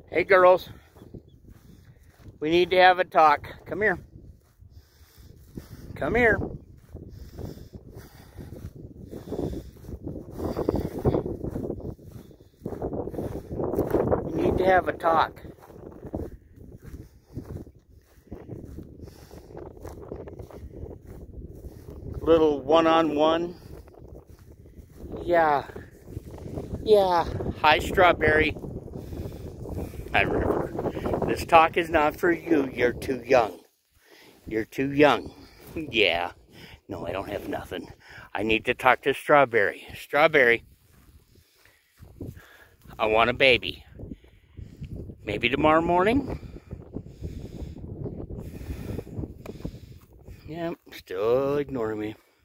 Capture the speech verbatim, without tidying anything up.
Hey girls, we need to have a talk. Come here. Come here. We need to have a talk. Little one-on-one. Yeah. Yeah. Hi, Strawberry. Hi, River. This talk is not for you. You're too young. You're too young. Yeah. No, I don't have nothing. I need to talk to Strawberry. Strawberry. I want a baby. Maybe tomorrow morning? Yep, still ignoring me.